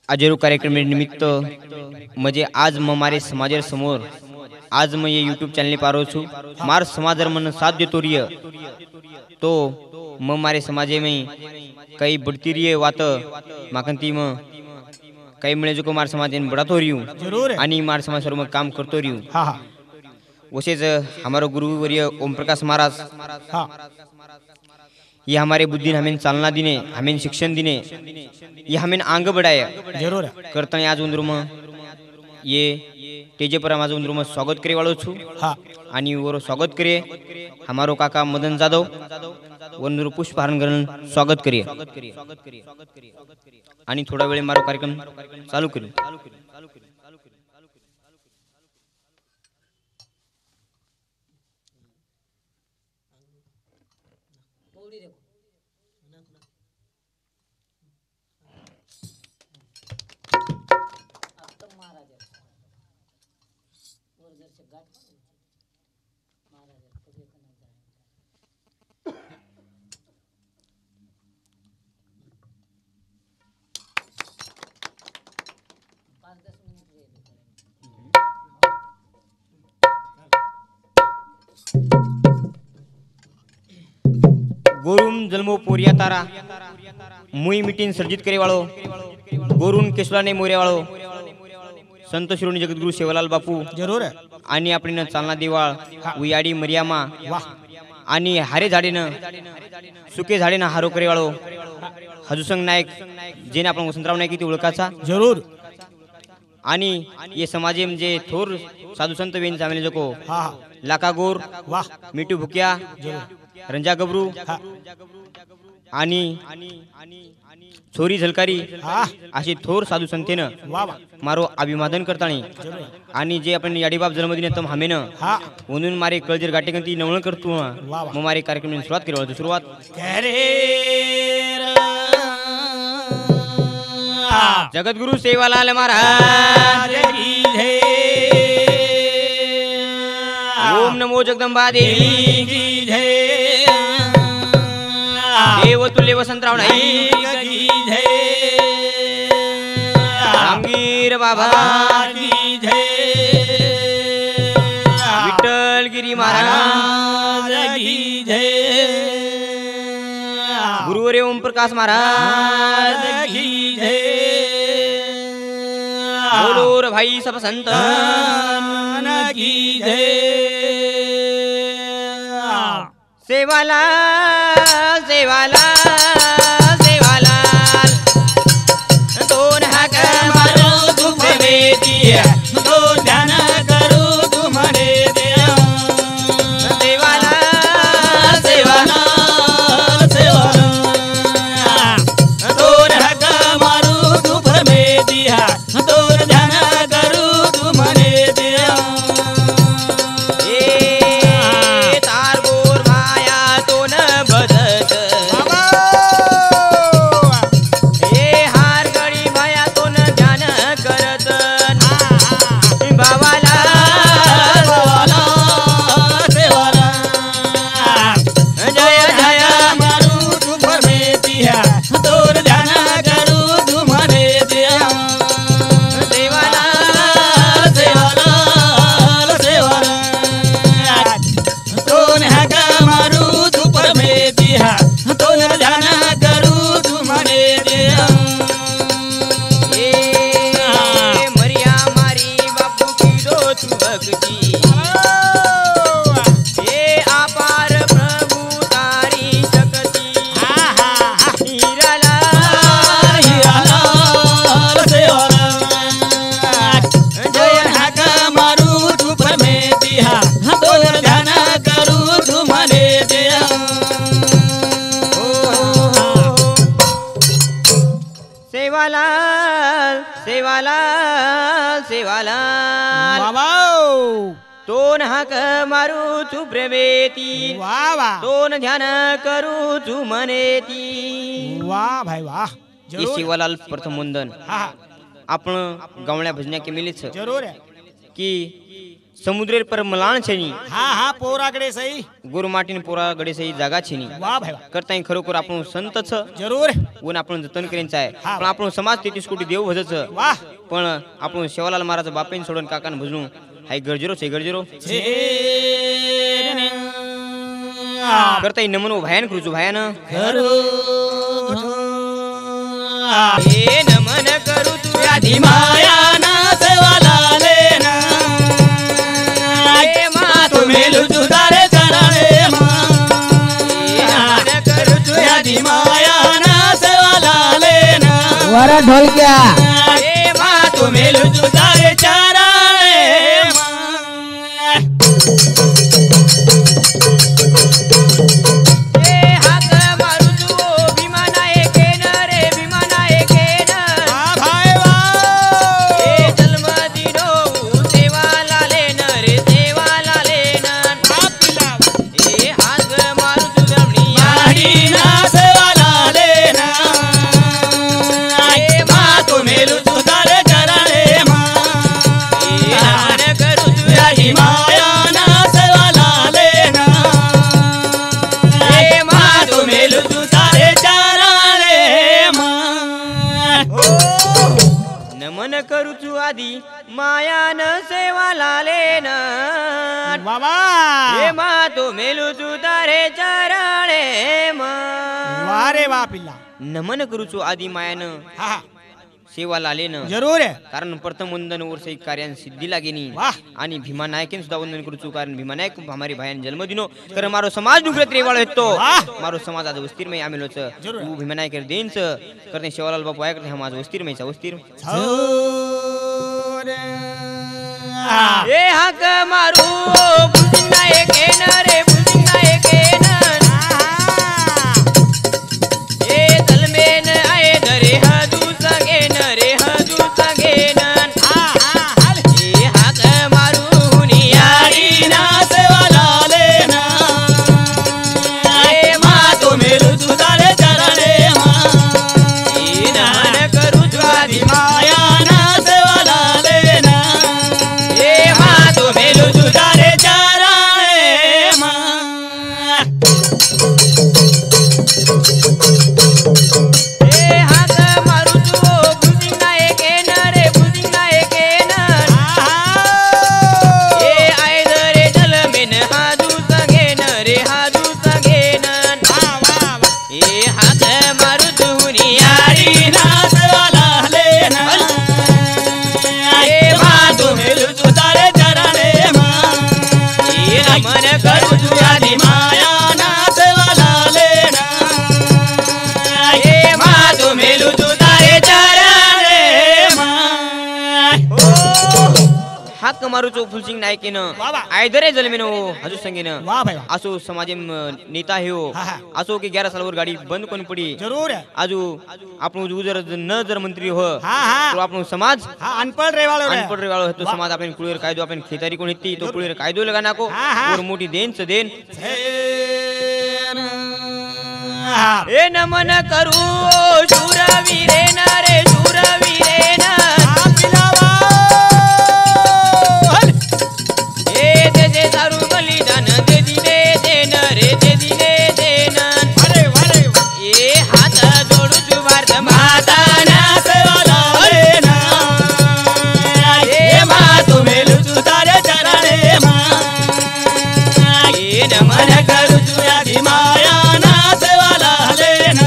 अजरू कार्यक्रम निमित्त म्हणजे आज मारे समाजा समोर आज मैं ये यूट्यूब चॅनल पारो छु मार समाज मन साथ देतो रिय तो मारे समाजे में काही बढ़ती रिय वात माकंती म काही मिळे जो को मार समाज बढ़ातो रियू जरूर आणि मार समाज सर्व काम करतो रियू हाँ हाँ वसेच हमारो गुरुवर्य ओम प्रकाश महाराज हाँ ये हमारे बुद्धि हमें चालना दिने हमें शिक्षण दिने ये हमें आंग बढ़ाया जरूर करता आज उंदरूम ये तेजे पर माझं उंदरूम स्वागत करे वाळो छु हाँ आणि वर स्वागत करे हमारो काका मदन जाधव वंदूर पुष्पहारण करून स्वागत करिए आणि थोडा वेळ मारो कार्यक्रम चालू करू गोरुम जन्मो पोरिया तारा मुई मीटिंग सर्जित करे वाळो गोरुन केशवाने मोरे वाळो संत शिरोणी जगद्गुरु सेवालाल बापू जरूर आणि आपण चालना देवाळ उयाडी मरियामा वाह आणि हारे झाडेनं सुके झाडेनं हारो करे वाळो हजुसंग नायक जेने आपण वसंतराव नायक इथे ओळखाचा जरूर आणि ये समाजे म्हणजे थोर साधू संत वेन चांगले जको हाँ हाँ लाका गोर वाह मिठू भुकिया रंजा गबरू हाँ आणि छोरी झलकारी हाँ अशी थोर साधू संतेनं वाह वाह मारो अभिवादन करतानी आणि जे आपण याडीबाप जन्मदिन तम हमेनं हाँ म्हणून मारे कळजर गाठेकंती नवळ करतो वाह. मग मारे कार्यक्रम सुरुवात केली सुरुवात जगद्गुरु सेवालाल महाराज ओम नमो जगदंबा देवी देव तुल्य वसंतराव नाईक रामगीर बाबा विठ्ठल गिरी महाराज गुरुवर्य ओम प्रकाश महाराज बोलो रे भाई सब संत सेवालाल सेवालाल सेवालाल दोन हाक मारो तुम बेटिया तो ध्यान करू तुम्हारे दिया सेवालाल सेवालाल तोर हक मारू तुम में दिया तोर ध्यान करू तुम्हारे दिया ए तार गोर माया तो न बदत ए हार गडी माया तो न ध्यान करत बाबाला जय जय मारू तुम में दिया तोर ध्यान करू तुम्हारे दिया देवाला सेवालाल सेवालाल तोर हक मारू तुम में दिया तोर ध्यान करू तुम्हारे दिया ए मरिया मारी बापू की दो तू भक्ति ए अपार प्रभु तारी शक्ति हीराला हीरालाल सेवालाल जय हक मारू तुम में दिया तोर ध्यान करू तुम्हारे दिया सेवालाल सेवालाल सेवालाल बाबा तोन हाक मारू तू प्रेमेती वाह वाह तोन ध्यान करू तू मनेती वाह भाई वाह ये जरूर सेवालाल प्रथम वंदन हाँ आपण गवळ्या भजन्या केलेलीच जरूर है की समुद्रेर पर मलाण छेनी हा हा पोराकडे सही गुरुमाटीन पोरा गडे सही जागा छेनी वाह भाई वाह. करताय खरोखर आपण संत छ जरूर ऊन आपण जतन करेंच आहे हा. पण आपण समाज 33 कोटी देव भजच वाह पण आपण शेवालाल महाराज बापेन सोडून काकान भजू हाय गरजेरो छे गरजेरो करताय नमन भयान करूचो भयान हे नमन करू तू आधी माया ना सेवाला लेना हे मा तू मेलू तुझारे चरणे नमन करू तू आधी माया ना सेवाला लेना वरा ढोलक्या हे मा तू मेलू तुझारे चरणे हाक मारू तू भीमा नायके न रे भीमा नायके न भाई वाह हे जन्म दिनो सेवाला लेन रे सेवाला लेन हे हाक मारू तू रमणीया माडी ना सेवाला लेना हे मा तू मेलू तुझारे चरणे हे नमन करू तू आधी माया ना सेवाला लेना हे मा तू मेलू तुझारे चरणे नमन करू तू आधी मायान सेवाला लेन बाबा हे मा तो मेलू तू तारे चरणे वारे वा पिल्ला नमन करू तू आधी मायान हा सेवाला लेन जरूर आहे कारण प्रथम वंदन वर्ष एक कार्यान सिद्धी लागेनी वाह आणि भीमा नायकेन सुद्धा वंदन करूचू कारण भीमा नायक हमारी भाईन जन्म दिनो कर मारो समाज नुकरत रेवाळो येतो वाह. मारो समाज आज वस्तीर में आमेलोच जरूर. तू भीमा नायक देनच करते शेवालाल बापू आय करते हम आज वस्तीर में वस्तीर ए हाक मारू बुलसिंग नायक न रे बुलसिंग नायक न ए दलमेन आए दरे हदू संगे न रे हदू संगे न ए हाक मारू नियारी ना सेवाला लेना ए मा तू मेलू तुझारे चरणे ए नमन करू ज्वादी माया ना सेवाला लेना ए मा तो मेलू तुझारे चरणे ए हाक मारू तू बुलसिंग नायक न रे बुलसिंग नायक न ए आय दरे दलमेन हादू संगे न रे हादू संगे न ए हाक मारू तू नियारी ना सेवाला लेना ए मा तो मेलू तुझारे चरणे ए नमन करू तू आधी माया ना सेवाला लेना ए मा तो मेलू तू तारे चरणे हाक मारू तू फुलसिंग नायकेन वा वा. आयदरे जलमेन हाजू संगेन वाह भाई वाह असो समाजे नेता हे हो हा, हा. असो की 11 सालवर गाडी बंद कोण पडी जरूर आहे आजू आपण जर न जर मंत्री हो हा हा तो आपण समाज हा अनपढ़ रेवाळो रे अनपढ़ रेवाळो होतो वा. समाज आपण कुळेर कायदो आपण खेतारी कोण येते तो कुळेर कायदो लगा नाको हा, हा. और मोठी देनच देन हा. ए नमन करू शूरवीरे न रे शूरवीरे न हा पिलावा. हल. ए दे दे दारू बलिदान दे दिने देन रे दे दिने देन अरे अरे ए हात जोडू तू भारत माता ना सेवाला लेना ए मा तू मेलू तुझारे चरणे ए नमन करू तुझ्या माया ना सेवाला लेना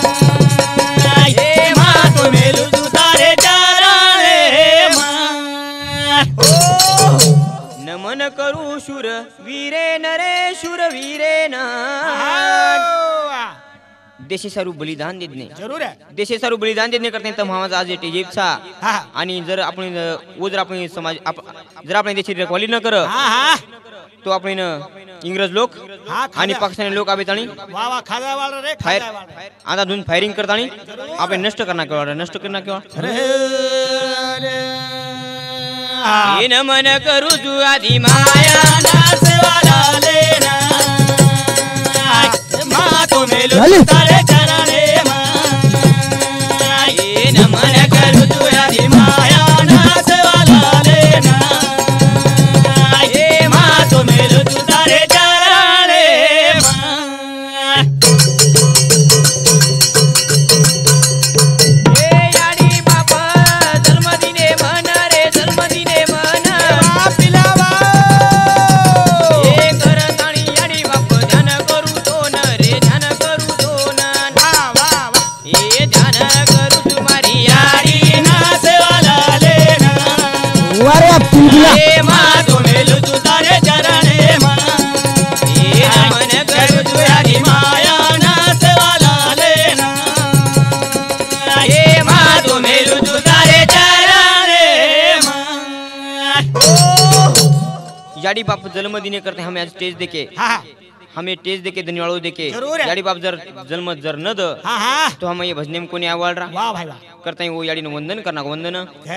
ए मा तू मेलू तुझारे चरणे नमन करू शूर वीरे न रे शूर वीरे न देशे सारू बलिदान देत नाही जरूर आहे देशे सारू बलिदान देत नाही करते तर महाराज आज टेजेपचा हा आणि जर आपण वो जर आपण समाज जर आपण देशाची रखवाली न कर हा हा तो आपण इंग्रज लोक हा, खाजा. आणि पाकिस्तानी लोक आबे ताणी वा वा खाजा वाळ रे फायर खाजा वाळ आता दोन फायरिंग करतानी आपण नष्ट करणार किंवा नष्ट करणार किंवा हे नमन करू तू आधी माया ना सेवाला लेना मा तू मेलू झाली? तुझारे चरणे हे नमन करू तू आधी माया ना सेवाला लेना जाड़ी बाप जन्म दिने करते हमें आज स्टेज देके हाँ हमें स्टेज देके धन्यवाद देके जरूर है। जाड़ी बाप जर जन्म जर न द हाँ हाँ तो हम ये भजने में कोनी आवाल रहा वाह भाई वाह करते हैं वो याड़ी ने वंदन करना वंदन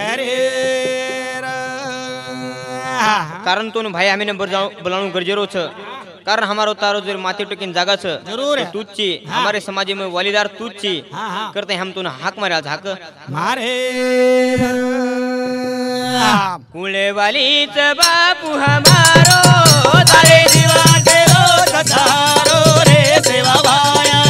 कारण तो भाई हमें बोलाणू गरजेरो छ कारण हमारो तारो जो माथे टेकिन जागा छ जरूर है। तूच ची हमारे समाज में वालीदार तूच ची हाँ हाँ करते हैं हम तो हाक मारे हाक मारे कुले वाली बापू हमारो तारे जीवा के रोज सहारो रे सेवा भाया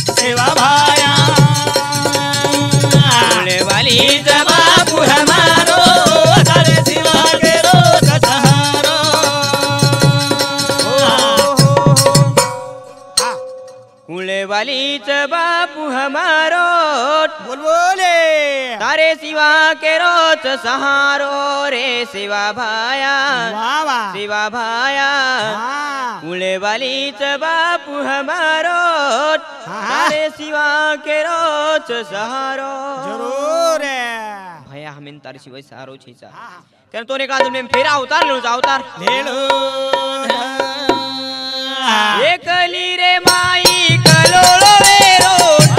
कुले वाली बापू हमारो तारे जीवा के रोज सहारो कुले वाली बापू हमारो बोल बोले तारे सिवा के रोच सहारो रे सेवा भाया वाह वाह सेवा भाया हाँ कुले वाली बापू हमारो तारे सिवा के रोच सहारो जरूर है भैया हमें तारे सिवाय सहारो छीचा कारण तोने का में फेरा उतार लो अवतार ले लो एकली रे माई कलोळो वेरो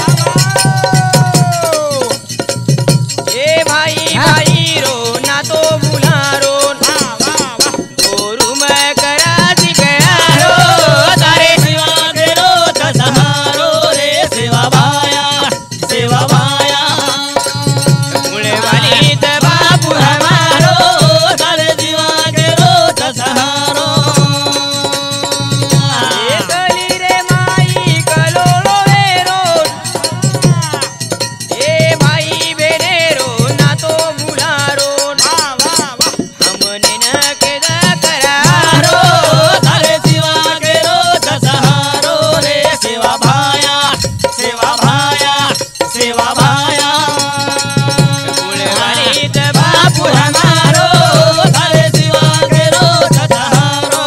ए भाई भाई रो ना तो बुलारो गोरु मैं कराची गया रो तारे सेवा के रोज सहारो रे सेवा भाया मुळे वाली बापू हमारो तारे जीवा के रोज सहारो एकली रे माई कलोळो वेरो ए भाई बेनेरो ना तो बुलारो हमने न केदा करारो तारे जीवा के रोज सहारो रे सेवा भाया मुळे वाली बापू हमारो तारे जीवा के रोज सहारो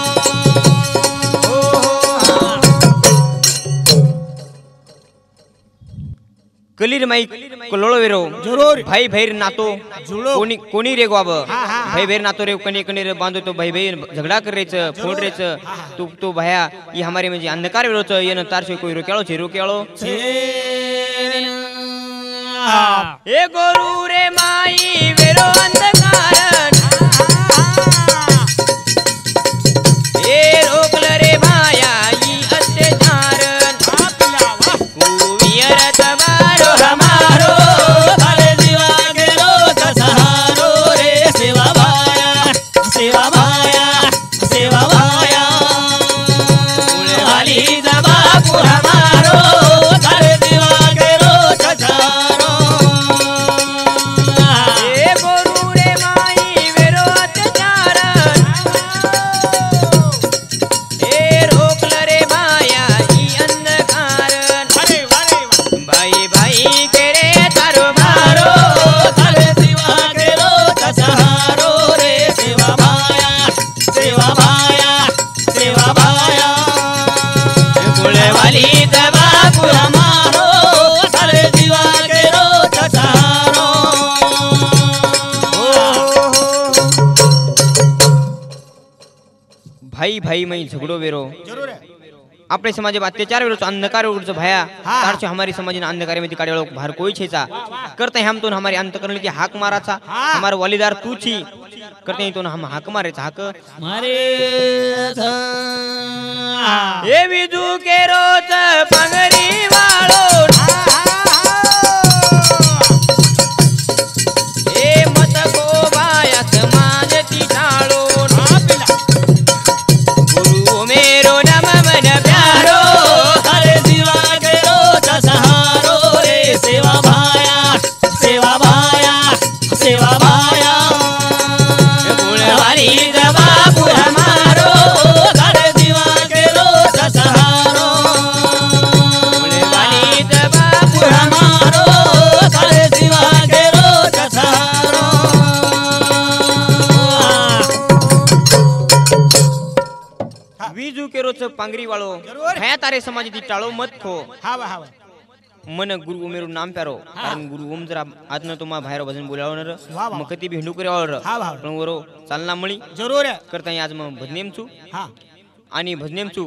कलीर माई कलोळो वेरो जरूर भाई भैर नातो जुळो. कोणी रे गोब हाँ, हाँ. भाई भैर नातो रे कणी कणी रे बांधो तो भाई भाई झगड़ा कर रेच फोड़ रेच तू भया ये हमारे में जे अंधकार वेरो छ ये न तार से कोई रोकेळो छे रोकेळो ए गोरु रे माई वेरो अंधकार ए रोकल रे माया ई अत्याचार कुवियर तबारो हमारो तारे जीवा के रोज सहारो रे सेवा भाया वाली बापू हमारो तारे जीवा के रोज सहारो ए गोरु रे माई वेरो अत्याचार ए रोकल रे माया ई अंधकार भाई भाई के रे तारो मारो तारे जीवा के रोज सहारो रे सेवा भाया कुले वाली बापू हमारो तारे जीवा के रोज सहारो भाई भाई में झगड़ो वेरो जरूर है अपने समाज में अत्याचार वेरो अंधकार वेरो भया हाँ. तार से हमारी समाज ने अंधकार में दिखाड़े वालों बाहर कोई छेचा करते हैं हम तो हमारे अंतकरण की हाक मारा था हाँ. हमारे वालीदार तू छी करते हैं तो हम हाक मारे था हाक मारे ए विजू के रोज पंगरी वालो ए मत को बाया समाज की डालो गुरु मेरो नम मन प्यारो तारे जीवा के रोज सहारो रे सेवा भाया वाली बापू हमारो तारे जीवा के रोज सहारो वाली बापू हमारो तारे जीवा के रोज सहारो विजू के रोज पंगरी वालो जरूर. है तारे समाज दी टाळो मत खो हाँ हाँ मन गुरु मेरू नाम प्यारो कारण गुरु ओम जर आज न तुम्हा बाहेर भजन बोलावणार मग कधी बी हिंडू करावर पण वरो चालना मळी जरूर करता आज मग भजनेमचू आणि भजनेमचू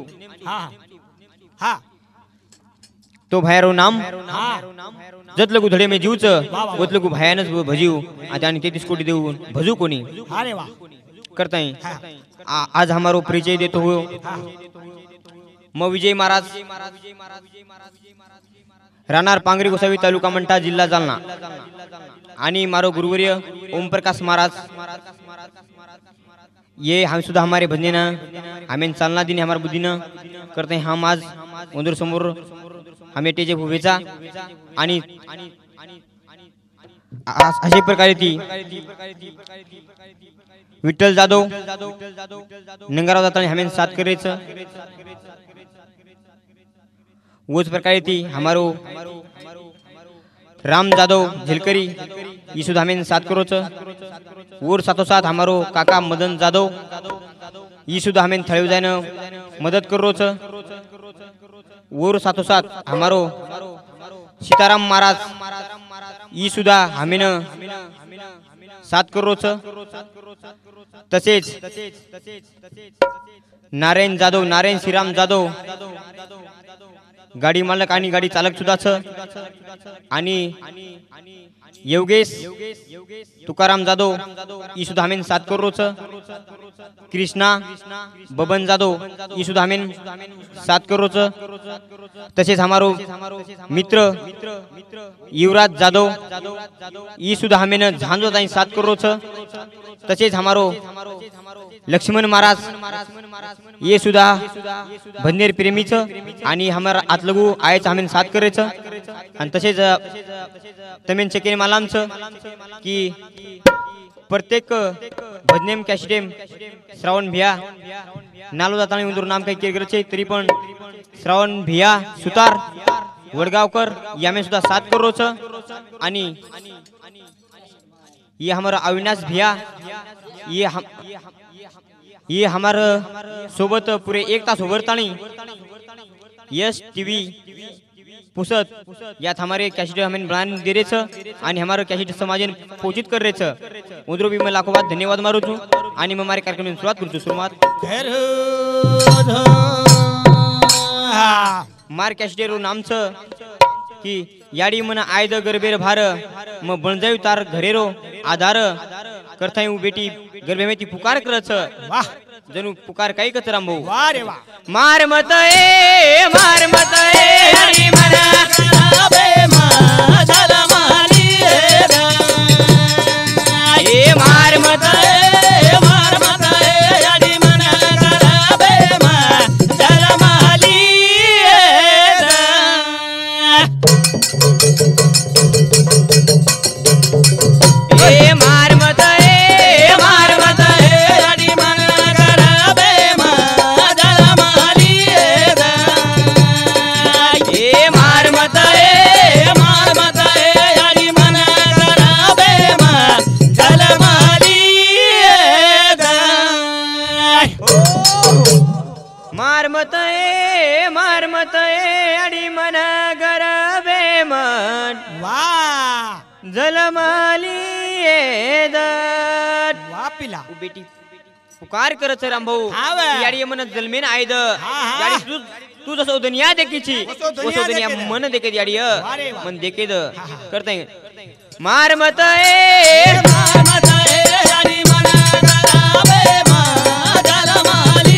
तो बाहेर नाम जतलं गुधडे मे जीवच ओतलं गु भयानच भजीव आणि 33 कोटी देऊ भजू कोणी अरे वा करताय आज हमारो परिचय देतो हो म विजय महाराज राहणार पांगरी गोसावी तालुका मंठा जिल्हा जालना आणि मारो गुरुवर्य ओम प्रकाश महाराज ये हम सुद्धा हमारे भजने ना हमें चालना दिन हमारे बुद्धि न करते हैं हम आज मंदिर समोर हमें टेजे भुवेचा आणि अशा प्रकारे ती विठ्ठल जाधव नंगराव जाताना हमें साथ करायचं उस प्रकारे ती हमारो राम जाधव झिलकरी ये सुद्धा हमें साथ करोच और साथो साथ हमारो काका मदन जाधव ये सुद्धा हमें थळेव जायनं मदत करोच और साथो साथ हमारो सीताराम महाराज ये सुद्धा हमें साथ करोच तसेच नारायण जाधव नारायण श्रीराम जाधव गाडी मालक आणि गाडी चालक सुद्धाच आणि योगेश तुकाराम जाधव ई सुद्धा हमें साथ करोच कृष्णा बबन जाधव ई सुद्धा हमें साथ करोच तसेच हमारो मित्र युवराज जाधव ई सुद्धा हमें झांजो ताई साथ करोच तसेच हमारो लक्ष्मण महाराज ये सुद्धा भंदेर प्रेमीच आणि हमारा आतलगू आयच हमें साथ करायचं आणि तसेच तमेन चेकेन मालामचं की प्रत्येक भजनेम कॅशिटेम श्रावण भिया नालो जाताना उंदूर नाम काही केरगरचे तरी पण श्रावण भिया सुतार वडगावकर यामे सुद्धा साथ करोच आणि ये हमारा अविनाश भिया ये हमारे सोबत पुरे 1 तास उभरतानी यस टीवी पुसत यात हमारे कैसेट हमें बनाने दे रहे छ आणि हमारे कैसेट समाजन पोषित कर रहे छ उधर भी मैं लाखों बात धन्यवाद मारू छू आणि मैं हमारे कार्यक्रम में शुरुआत करू शुरुआत मार कैसेटरो नाम छ की याडी मन आयद गरबेर भार म बनजायू तार घरेरो आधार करताय उ बेटी गरबे में ती पुकार करत छ वाह जणू पुकार काही कचराम भाऊ वाह रे वाह मार मत ए हरी मना अबे मा झलमाली ए मार मत हरी मना अबे मा झलमाली ए मार मत अडी मन गरबे मन वाह जलमाली वाह पिला बेटी पुकार करत राम भाऊ याडी मन जलमेन आयद याडी तू जसो दुनिया देखीची वसो दुनिया मन देके याडी मन देके करताय मार मत ए हरी मना अबे मा झलमाली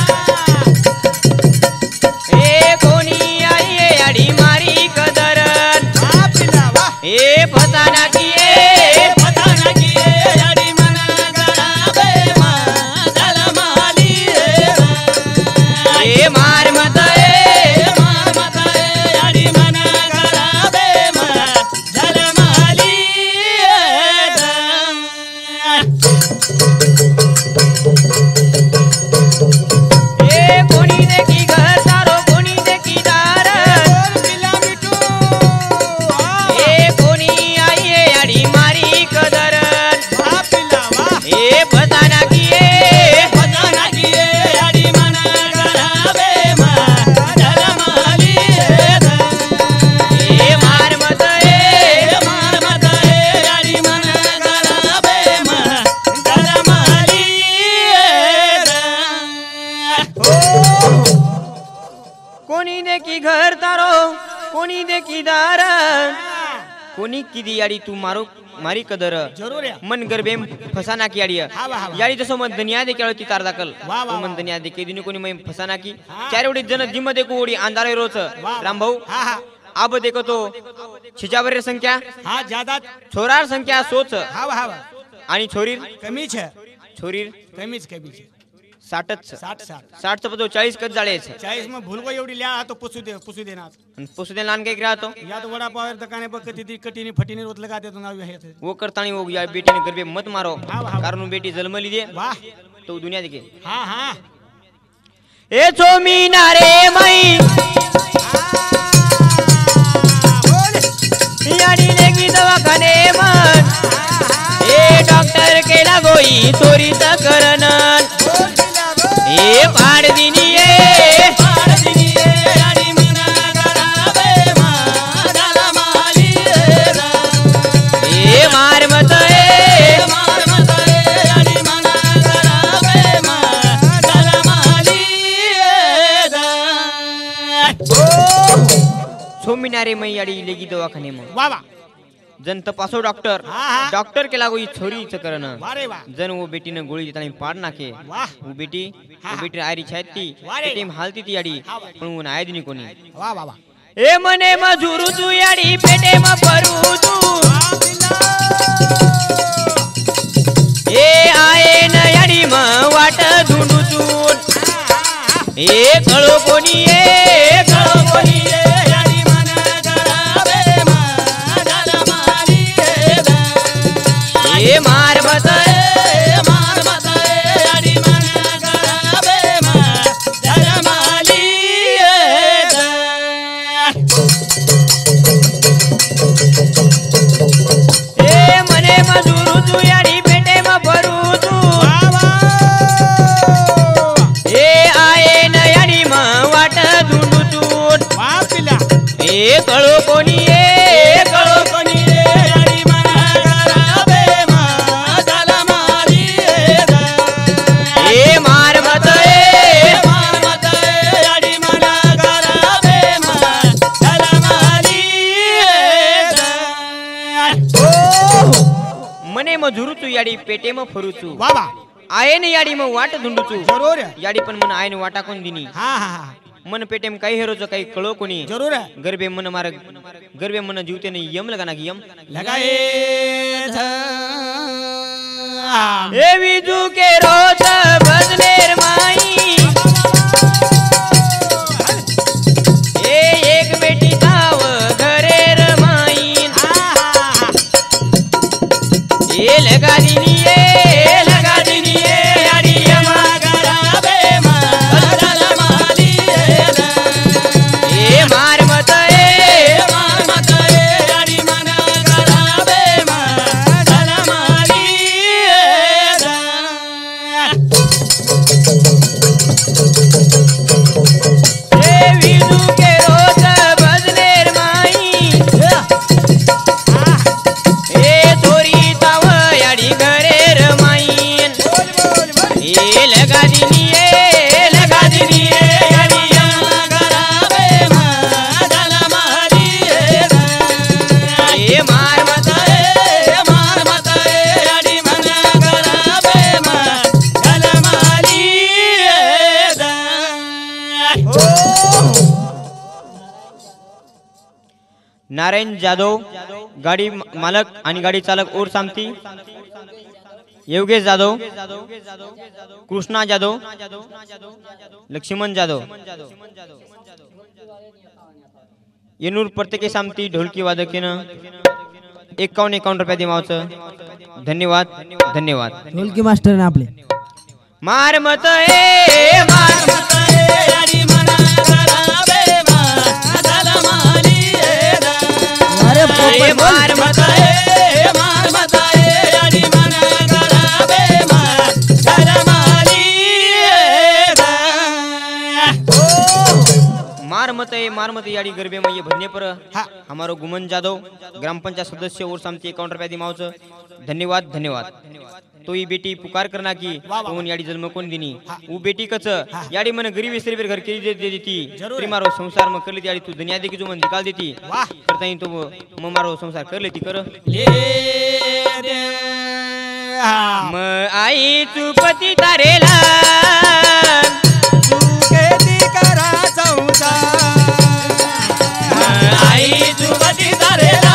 कोणी आई अडी मारी कदर कोणी देखीदार कोणी किदी याडी तू मारो मारी कदर जरूर या मन गरबे फसाना की याडी हा वा, हा वा. याडी तसं मन दुनिया दे केळती तार दाखल वा, वा, मन दुनिया दे केदिनी कोणी मै फसाना की हा. चार एवढी जन जिम दे कोडी अंधारे रोच वा. राम भाऊ हा हा अब देखो तो छिजावर संख्या हा ज्यादा छोरार संख्या सोच हा वा, हा वा. आणि छोरीर कमीच है छोरीर कमीच कमीच 60च 60 60 पदो 40 कच जाळेच 40 में भूल गई एवढी लिया तो पुसू देना आणि पुसुदे लान काही राहतो या तो वडा पाव दुकाने पर कती कटीनी फटीनी रोत लगा देतो नाव है वो करतानी वो या बेटी ने गरबे मत मारो हा, वा, हा. कारण बेटी जन्मली दे वाह तो दुनिया देखे हा हा ए छोमी नारे मई याडी लेगी दवाखाने मन ए डॉक्टर केला गोई चोरीच करण ए पाड दिनी ए याडी मना करावे मादाला माली ए मार मत ए मार मत याडी मना करावे मादाला माली छोमी नारे मई याडी लेगी दवाखाने मन वा वा जन तपासो डॉक्टर हा, हा. डॉक्टर केला गोई चोरीच करण वारे वा जन वो बेटी ने गोळी देतानी पाड नाके वाह वो बेटी हा. वो बेटी आयरी छाती वारे. टीम हालती ती याडी हा. पण वो नाय दिनी कोणी वा वा वा ए मने मजुरू तू याडी पेटे म परू तू ए आये न याडी म वाट धुंडू तू ए कळो कोणी ए कळो कोणी याडी मना करावे मादाला माली ए मार मत मार मत याडी मना करावे मादाला माली ए मने मजुरू तू याडी पेटे म परू तू ए आये न याडी म वाट धुंडू तू वापिला ए कळो कोणी ए कळो कोणी याडी मना करावे मादाला माली ए मार मत ए मार मत याडी मना करावे मादाला माली मने मजुरू तू याडी पेटे म फरू तू वा वा आये न याडी म वाट धुंडू तू जरूर है याडी पण मन आयन वाटा कोण दिनी हा हा हा मन पेटेम काही हेरोचं काही कळो कोणी जरूर है गरबे मन मार गरबे मन जीवते ने यम लगा ना की यम लगाए ए विजू के रोज बदलेर माई ए एक बेटी ताव घरेर माईन ए लगा दिनी ए लगा दिनी ए याडी यमा करावे मादाला माली ए मार मत ए मार मत याडी मना करावे मादाला माली ए विजू के रोज बदलेर माई ए तोरी ताव याडी घरेर माईन ए लगा दिनी ए लगा दिनी ए याडी मना करावे मादाला माली ए मार मत मार मत याडी मना करावे मादाला माली नारायण जाधव गाडी मालक आणि गाडी चालक ओर सामती योगेश जाधव कृष्णा जाधव लक्ष्मण जाधव येनूर प्रत्येकी सामती ढोलकी वादकीनं 51 रुपया दिमावचं धन्यवाद धन्यवाद ढोलकी मास्टर ना आपले मार मत ए मार मत याडी मना करावे मादाला माली अरे ए पोपट मार मत मार मत याडी मना करावे मादाला माली मार मत याडी गरबे में ये भजने पर हाँ। हमारो गुमन जादव ग्राम पंचायत सदस्य और सामती 51 रुपया दिमावचं धन्यवाद धन्यवाद तोही बेटी पुकार करना की वाह, वाह. कोण याडी जन्म कोण दिनी हा. ऊ बेटी कच हा. याडी मन गरीब इसरी घर के दे देती जरूर. तरी मारो संसार म करली याडी तू दुनिया देखी जो मन निकाल देती वाह. करता ही तो म मारो संसार कर लेती कर ले दे हा. म आई तू पती तारेला तू केती करा संसार आई तू पती तारेला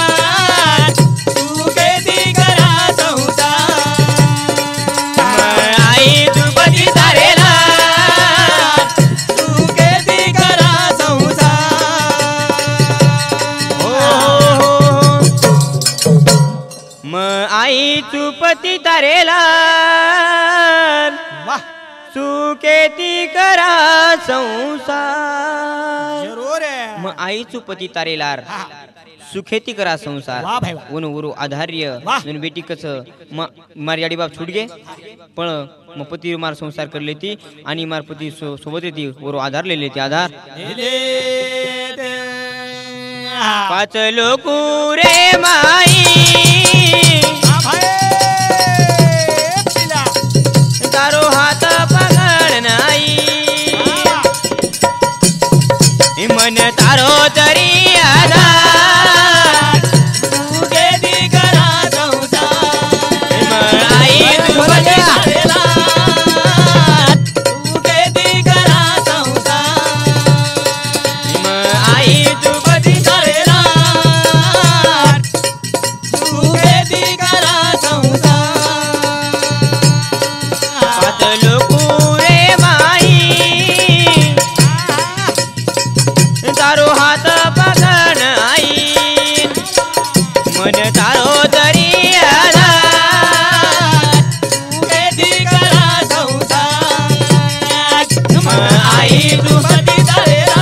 तू केती करा संसार आई तू पती तारेला तू केती करा संसार म आई तू पती तारेला वाह सुकेती करा संसार जरूर आहे म आई तू पती तारेलार हा. सुखेती करा संसार वाह भाई वाह. उन उरु आधार्य वाह. उन बेटी कच मार याडी बाप छूट गे पण म पती मार संसार कर लेती आणि मार पती सोबत येती उरु आधार ले लेती आधार ले दे हा. पाच लोकू रे माई हा भाई पिला तारो हात पकड नाही हा. मन तारो तरी आधार तू केती करा संसार आई तू पती तारेला तू केती करा संसार आई तू पती तारेला तू केती करा संसार पाच लोकू रे माई तारो हात पकड आई मन तारो तरी आधार तू केती करा संसार आई तू पती तारेला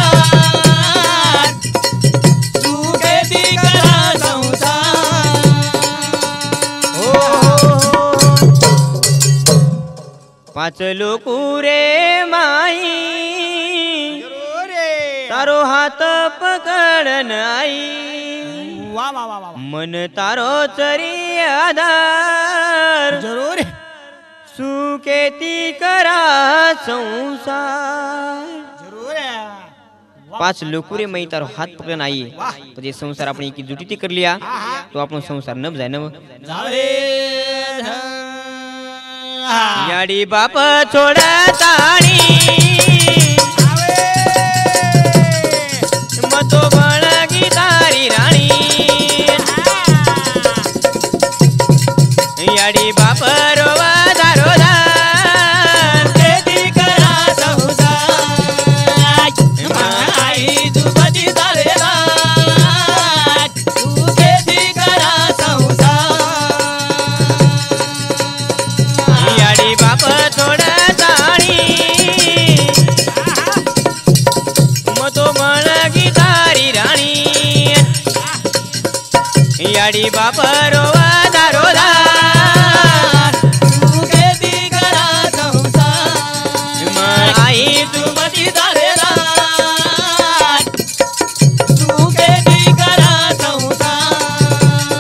तू केती करा संसार पाच लोकू रे माई जरूर आहे. तारो हात पकड आई वा वा वा वा वा. मन तारो तरी आधार जरूर आहे. सुकेती करा संसार जरूर आहे. वा. पाच लोकुरे मै तारो हात पकडन आई वाह. तो जे संसार आपण की जुटी ती करली आ, हा, हा. तो आपण संसार नब जाय नव जाऊ रे. हा. याडी बाप छोड ताणी आवे. मतो बळगी तारी राणी याडी बाप रोवा दारोदार केती करा संसार आई तू पती तारेला तू केती करा संसार याडी बाप छोड ताणी मतो बळगी तारी राणी याडी बाप रोवा दारोदार तू केती करा संसार आई तू पती तारेला तू केती करा संसार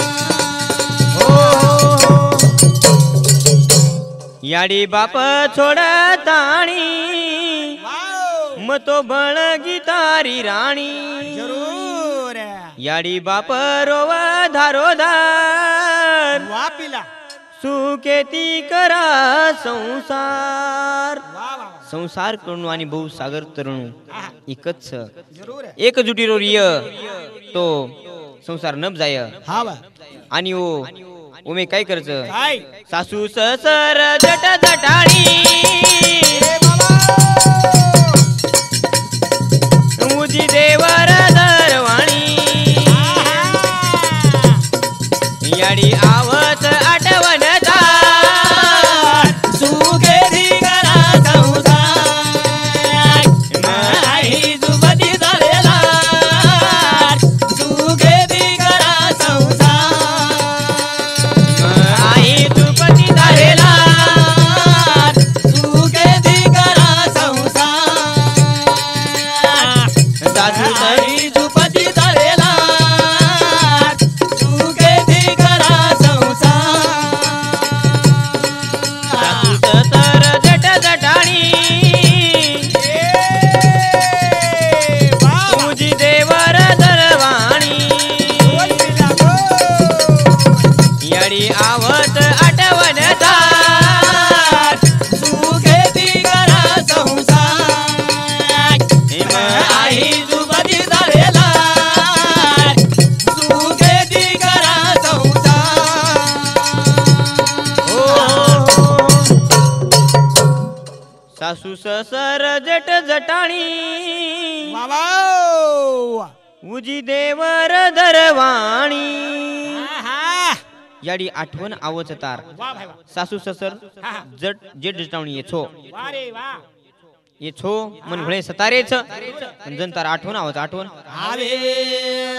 याडी बाप छोड ताणी वाव. मतो बळगी तारी राणी जरूर आहे. याडी बाप रोव धारोदार वा पिला सुकेती करा संसार वा वा वा. संसार करणू आणि बहु सागर तरणू आहा. एकच जरूर आहे. एक जुटीरो रिय तो संसार नब जाय हा बा आणि ओ उमे काय करच काय सासू ससर जट जटाणी ए बाबा उजी देवर दरवाणी याडी आवत आठवणता तू केती करा संसार आई जुबती झालेला तू केती करा संसार आई तुपती धारेला तू केती करा संसार सासू तरी सासू ससर जट जटाणी वा वा उजी देवर दरवाणी आहा याडी आठवण आवच तार वा भाई वा सासू ससर हा, हा. जट जेट जटाणी येछो वा रे वा येछो मन भळे सतारेच जन तार आठवण आवच आठवण आवे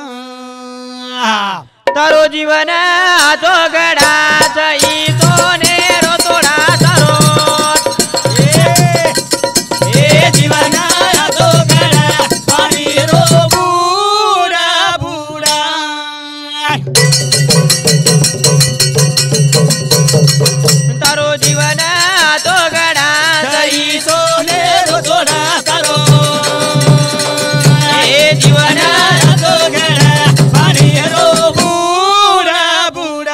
तारो जीवन तो गडाच ई सोने रो तोडा तारो ए जीवना तो गडा पाणी रो बुडा बुडा तारो जीवन तो गडाच ई सई सोने रो थोडा करो ए जीवन तो गडा पाणी रो बुडा बुडा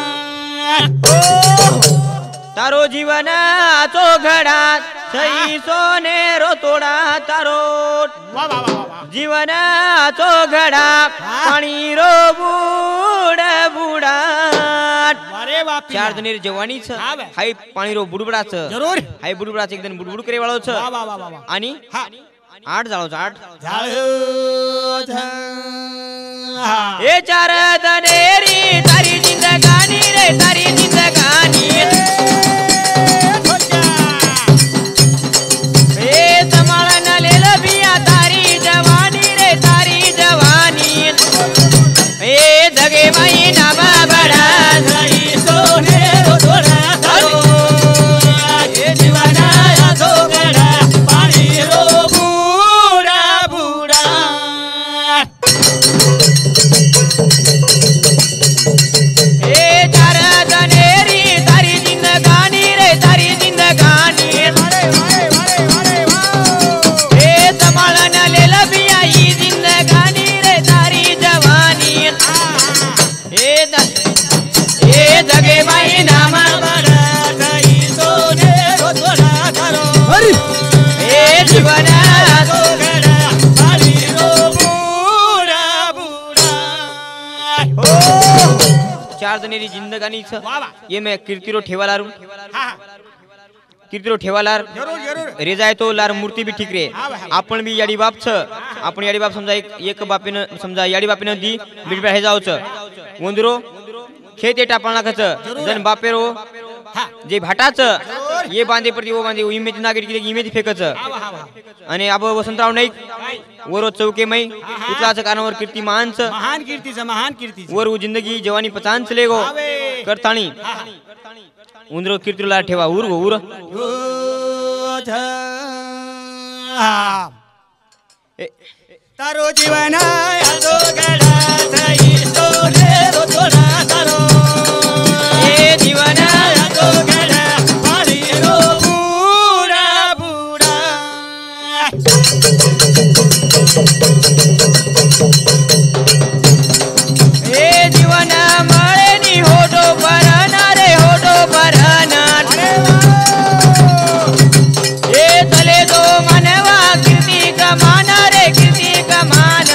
तारो जीवन तो घडा सई सोने रो तोडा तारो वा वा वा वा जीवन तो घडा पाणी रो बुड बुडा अरे वा चार जणीर जवानीच हा बे. हाय पाणी रो बुडबुडाच जरूर हाय बुडबुडाच एकदम बुडबुड करे वाळोच वा वा वा वा वा आणि हा आठ जाळोच आठ झाळ ए चार दनेरी तारी जिंदगानी रे तारी जिंदगानी ए समाळन लेल बिया तारी जवानी रे तारी जवानी ए जगे माई नामा बडा सई सोने रो थोडा करो ए जीवना तो गडा पाणी रो बुडा बुडा ए चार दनेरी तारी जिंदगानी रे तारी जिंदगानी ए समाळन लेल बिया ही जिंदगानी रे तारी जवानी ए जगे माई नामा ए जीवना चार जणेरी जिंदगानी वा वा. ये मैं कीर्तिरो ठेवालार कीर्तिरो ठेवालार रेजाय तो लार मूर्ती भी ठीक रे आपण बी याडी बाप छ आपण याडी बाप समजा एक बापीनं समजा याडी बापीनं दी बिडबा हे जाऊच वंदरो खेते टापण नाखच जन बापेरो जे भाटाच ये बांधे प्रति वो बांधे इमेज नागरिक इमेज फेकच आणि अब वसंतराव नाईक वरो चौके मै उतलाच कानावर कीर्ती मानच महान कीर्तीचं महान कीर्तीचं वर वो जिंदगी जवानी पचान चले गो करताणी उंदरो कीर्तीला ठेवा उर गो उर तारो जीवन तो गडा सई सोने रो थोडा तारो ए जीवन तो गडा पाणी रो बुडा बुडा ए जीवन मळेनी होडो भरणा रे होडो भरणा ए तले दो मनवा कीर्ती कमान रे कीर्ती कमान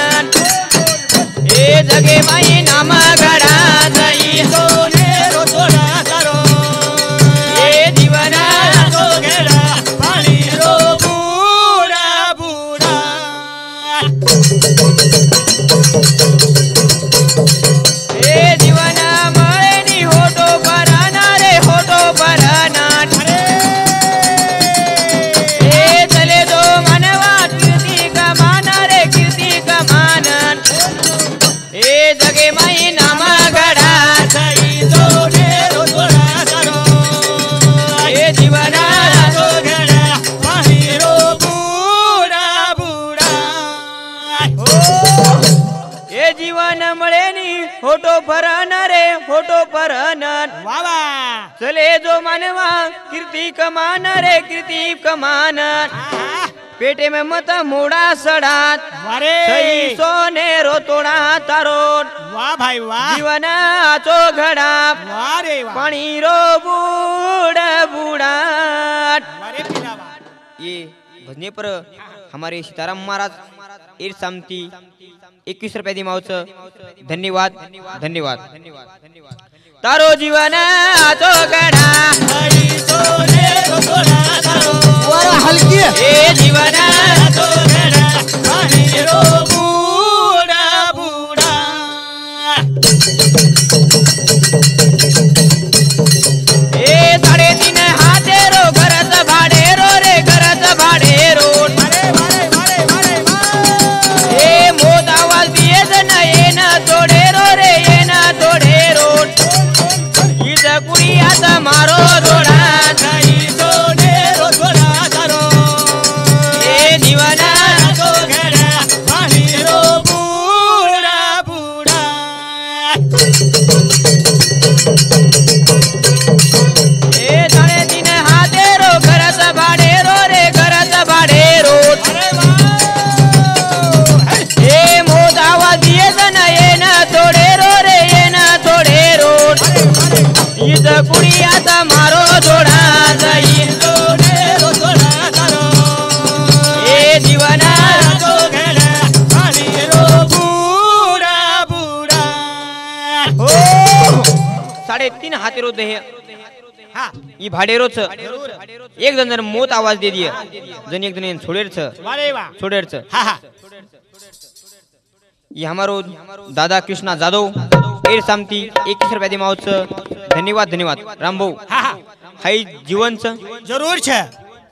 ए जगे माई नाम गडा जाई सोने रो थोडा तारो ए जीवन तो गडा पाणी रो बुडा बुडा ए जीवन मळेनी होडो भरणा रे होडो भरणा ए तले दो मनवा कीर्ती कमान रे कीर्ती कमान ए जगे माई नाम गडा सई सोने रो थोडा तारो ए जीवन तो गडा पाणी रो बुडा बुडा ए जीवन मळेनी होटो भरण रे होटो भरण वा वा चले जो मानवा कीर्ती कमान रे कीर्ती कमान पेटे में मत मोड़ा सड़ात वारे सई सोने रो तोड़ा तारो वा भाई वा जीवन आचो घडा वा रे वा पाणी रो बुड बुडाट वारे पिला वा ये भजने पर हमारे सीताराम महाराज ईर सामती 21 रुपये दी मावच धन्यवाद धन्यवाद तारो जीवन तो गडा हलकी ए जीवन तो गडा पाणी रो बुडा बुडा ए 3.5 हाते रो घरच भाडे रो रे घरच भाडे रो ए मोद आवाज दियेच ना येना थोडे रो रे येना थोडे रो इज कुडी आता मारो जोडा नाही सोडे रो थोडा करो ए जीवना तो गडा पाणी रो बुडा बुडा ए 3.5 हाते रो घरच भाडे रो रे घरच भाडे रो ए मोद आवाज दियेच ना येना थोडे रो रे येना थोडे रो इज कुडी आता मारो जोडा जाईल सोडे रो थोडा करो ए जीवना तो गडा पाणी रो बुडा बुडा हो 3.5 हाते रो देह हा ई भाडे रोच एक जण मोत आवाज दे दिए जन एक जण छोडेरच वारे वा छोडेरच हा हा ये हमारो दादा कृष्णा जाधव एर सामती 21 रुपये दी मावच धन्यवाद धन्यवाद रामभाऊ हा हा हाई जीवनच जरूर छे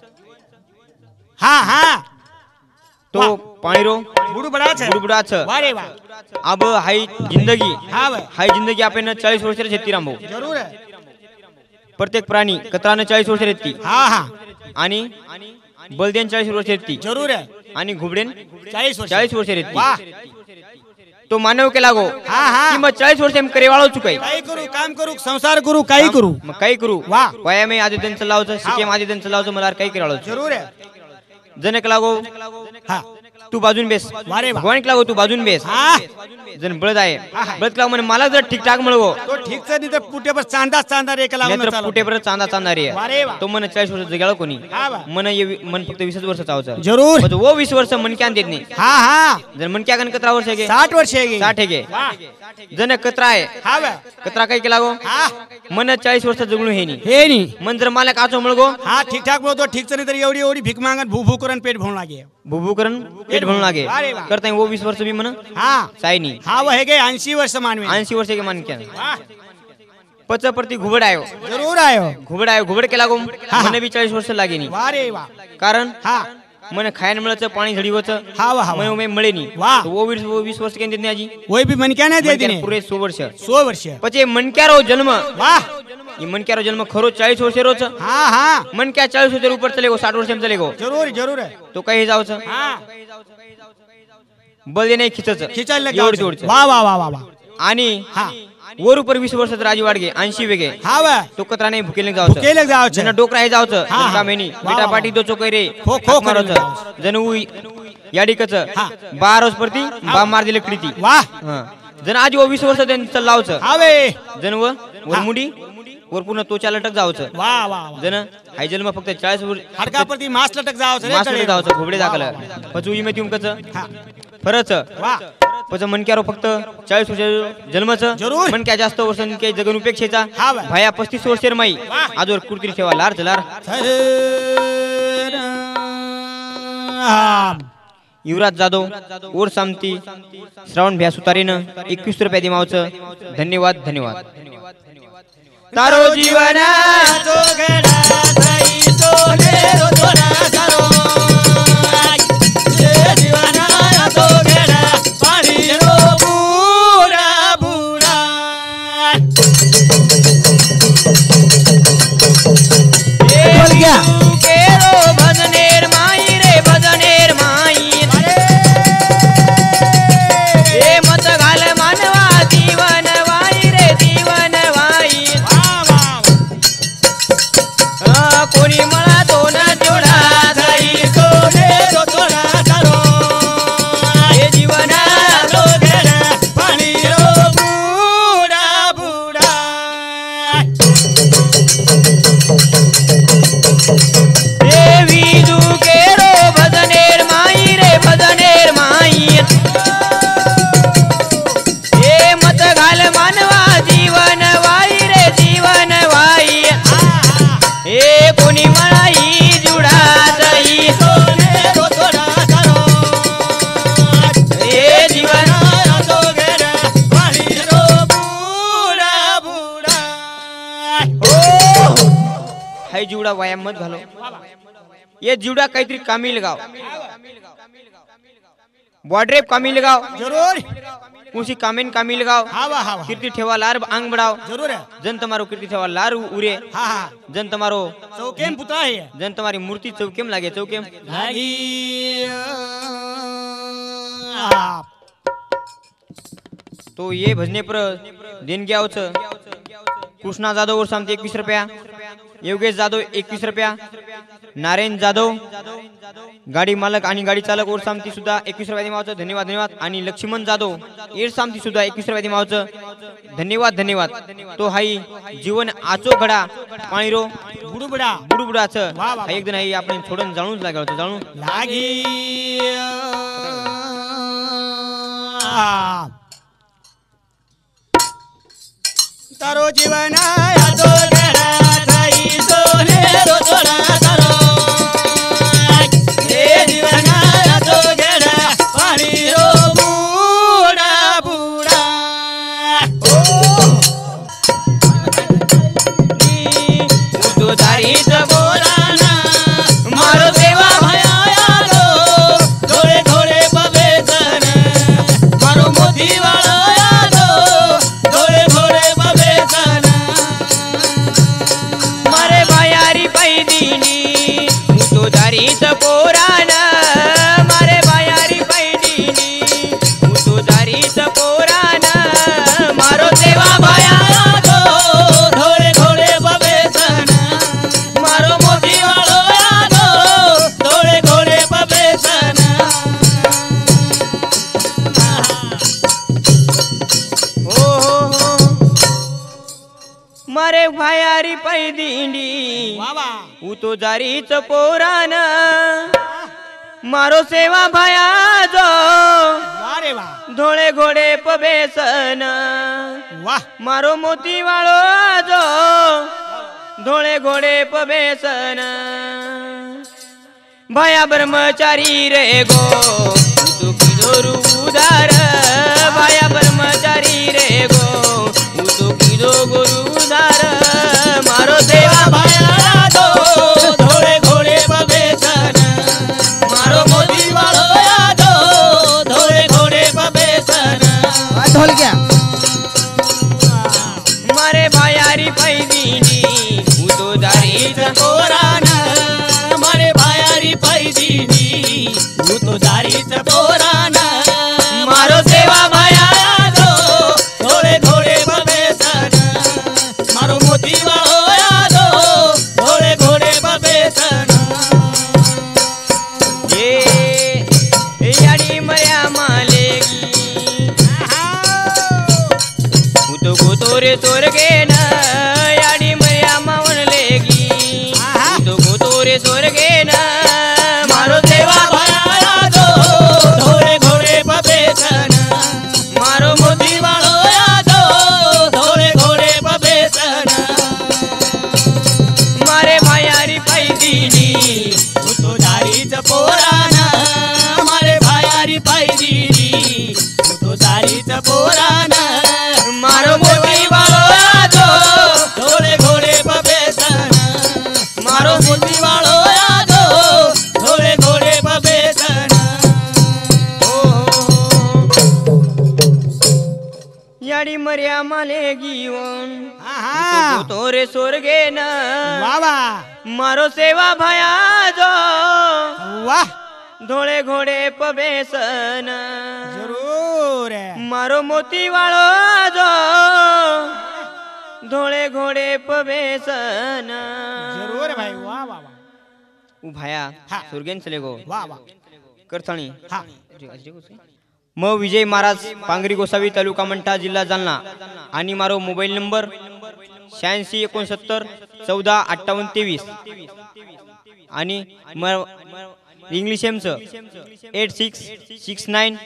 हा हा तो पाणीरो बुडू बडा छे बुडबुडाच वारे वा अब हाई जिंदगी हा भाई हाई जिंदगी आपण 40 वर्ष शेती रामभाऊ जरूर है प्रत्येक प्राणी कत्राने 40 वर्ष रेती हा हा आणि बलदेन 40 वर्ष रेती जरूर है आणि घुबडेन 40 वर्ष 40 वर्ष रेती वाह तो मानव के लागो हा हा कि मग 40 वर्ष एम करेवाळो चुकाई काही करू काम करू संसार करू काही करू मग काही करू वाह. वयामे आधी त्यांचं लावचं शिकेम आधी त्यांचं लावचं मला काही करावं जरूर है जनक लागो हा तू बाजून बेस वारे वा. भगवान लागो तू बाजून बेस हा जन बळद आहे बळद लागो म्हणे मला जर ठीक ठाक मिळवो तो ठीक से नहीं तो पुटे पर चांदा चांदा रे के लावून नेत्र चालू कुठे परत चांदा चांदा रे वारे वा. तो मन 40 वर्ष जगाळ कोणी हा वा. मन मन फक्त 20 वर्ष चावचं जरूर पण वो 20 वर्ष मन क्या देत नाही हा हा जन मन क्या गण कतरा वर्ष गे 60 वर्ष है 60 गे वाह जन कतरा आहे हा वा कतरा काही केला गो हा मन 40 वर्ष जगणू हे नाही हे नी मन जर मला काचो मिळगो हा ठीक ठाक बोलतो ठीक से नहीं तो एवढी एवढी भीक मागन भू भू करून पेट भरून लागे भुभू करण पेट भरून लागे अरे वा. करता वो 20 वर्ष भी मन हा साई नाही हा वो है गे 80 वर्ष मानवे 80 वर्ष के मान क्या वाह पच प्रति घुबड आयो जरूर आयो घुबड केला गो हा. मन भी 40 वर्ष लागे नाही वारे वा कारण हा मन खायन मिळचं पाणी झडीवच हा वा हा वा. मैं मिळे नाही वाह. तो वो 20 वर्ष के देत जी वही भी मन क्या नहीं दे मनक्यार देने पुरे 100 वर्ष 100 वर्ष પછી मनक्यारो जन्म वाह ये मनक्यारो जन्म खरो 40 वर्ष रोच हाँ हाँ मन क्या 40 वर्ष ऊपर चलेगो 60 वर्ष में चलेगो जरूर जरूर है तो काही जावच हाँ बल नाही खिचच खिंचायला लग एवढं जाओ तेवढंच. वाह वाह वाह वाह वाह आणि हाँ वर ऊपर 20 वर्षात राजी वाढगे 80 वेगे हाँ वह तो कतरा नाही भुकेले जावच भुकेले जावच. जन डोकरा हे जावच हा, हा. का मेनी वा, बेटा वा, पाटी दो चोकै रे खो, खो मारोच करून जावच. जन उ याडीकच हा. 12 वर्ष प्रति बा मार दिले कृती वाह हां जन आज वो 20 वर्ष त्यांचं लावच हाँ वे जन वर मुडी वर पुन्हा तोच्या लटक जावच वाह वाह वाह जन हाय जन्म फक्त 40 वर्ष हडका प्रति मास लटक जाओ रे मास कळे. जावच घोबडे दाखल पचू इमे तुमकच हाँ फरच वाह पच मनक्यारो फक्त 40 वर्ष जन्मच जरूर. मन क्या जास्त वर्ष के जगनुपेक्षेचा हा बा. भाया 35 वर्षेर माई आजवर कुर्ती ठेवा लार चलार हाँ युवराज जाधव ओर सामती श्रावण भ्या सुतारीनं 21 रुपये दिमावच धन्यवाद धन्यवाद तारो जीवन तो गड़ा सही तो मेरो थोड़ा करो ये दीवाना तो गड़ा पानी रो बूढ़ा बूढ़ा बोल गया केरो भजनेर माई रे भजनेर माई ए मत घाल मानवा जीवन वाई रे जीवन वाई वाह वाह कोणी मला दोन जोडा जीवडा व्यायाम मत घालो, ये जीवडा काहीतरी कामी लगाओ, बॉड्रेप कामी लगाओ, जरूर उसी कामेन कामी लगाओ, हावा हावा कीर्ति ठेवा लार आंग बढ़ाओ, जरूर है जन तुम्हारो कीर्ति ठेवा लार उरे, हाँ हाँ जन तुम्हारो चौकेम पुता है जन तुम्हारी मूर्ति चौकेम लागे चौकेम। लागी तो ये भजने पर दिन क्या होच, कृष्णा जाधव और सामते 21 रुपया, योगेश जाधव 21 रुपया, नारायण जाधव गाडी मालक आणि गाडी चालक और सामती सुद्धा 21 रुपया दिमावचं, धन्यवाद धन्यवाद। आणि लक्ष्मण जाधव एर सामती सुद्धा 21 रुपया दिमावचं, धन्यवाद धन्यवाद। तो हाई जीवन आचो घडा पाणीरो बुडुबडा बुडुबुडाचं वा, वा. हा एक दिन हाई आपण थोडं जाणूच लागलं होतं जाणू। लागी तारो जीवन यादो घडा थाई सोने रो तोडा तारो हे जीवन यादो घडा पाणी रो बुडा बुडा तो दारीच बोलाना मारो देवा भया यादो थोडे थोडे बबेसन मारो मोती वाळो यादो थोडे थोडे बबेसन मारे बायारी पैदिनी तो दारीच पोरान, मारे बायारी पैदिनी तो दारीच पोरान, मारो देवा भया यादो थोडे थोडे बबेसन मारो मोती वाळो यादो थोडे थोडे बबेसन हो मारे बायारी पैदिनी वावा तो दारीच पोरान, मारो सेवा भया जो वारे वा धोळे घोडे पबेसन, वाह मारो मोती वाळो जो धोळे घोडे पबेसन, भया ब्रह्मचारी रे गो तू किदोरू उदार, भया ब्रह्मचारी रे गो तू किदो गुरु उदार, मारो सेवा भया यादो थोडे थोडे बबेसन मारो मोती वाळो यादो थोडे थोडे बबेसन ढोल गया मारे भायारी पैदिनी तो दारीच पोरान मारे भायारी पैदिनी तो दारीच पोरान मारो सेवा भया यादो थोडे थोडे बबेसन मारो मोती वाळो यादो थोडे थोडे बबेसन ये याडी मर्या मालेगी तो गोतोरे स्वर्गे न याडी मर्या मावन लेगी तो गोतोरे स्वर्गे न मारो सेवा भया यादो थोडे थोडे बबेसन मारो मोती वाळो यादो थोडे थोडे बबेसन मारे भायारी पैदिनी तो दारीच पोरान मारे भायारी पैदिनी तो दारीच पोरान मारो मोती वाळो यादो थोडे थोडे बबेसन मारो मोती वाळो यादो थोडे थोडे बबेसन याडी मर्या मालेगी वन आहा तोरे स्वर्गे न वावा मारो सेवा भया जो वाह धोळे घोडे पबेसन, जरूर मारो मोती वाळो जो धोळे घोडे पबेसन, जरूर भाई वाह वाह उभाया हा. सुरगेन चले गो वाह वाह करथाणी हा म विजय महाराज पांगरी गोसावी तालुका मंठा जिल्हा जालना आणि मारो मोबाईल नंबर 8669 14 58 23 आणि इंग्लिश एमचं 8669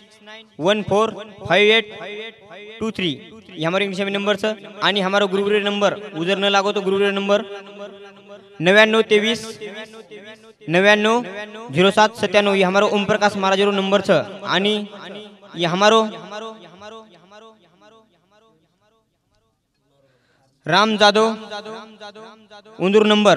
145823 ये हमारे इंग्लिश में नंबर छ आणि हमारा गुरुग्रे नंबर उजर न लागो तो गुरुग्रे नंबर 9923 990797 ये हमारो ओम प्रकाश महाराजरो नंबर छ आणि ये हमारो राम जाधव उंदूर नंबर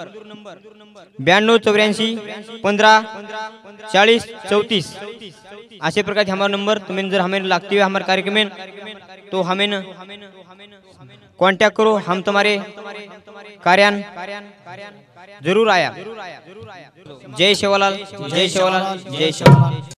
9284154034। ऐसे प्रकार से हमारा नंबर तुम्हें जर हमें लगती है हमारे कार्यक्रम में तो हमें कांटेक्ट करो, हम तुम्हारे कार्यान जरूर आया। जय शिवलाल, जय शिवलाल, जय शिवलाल।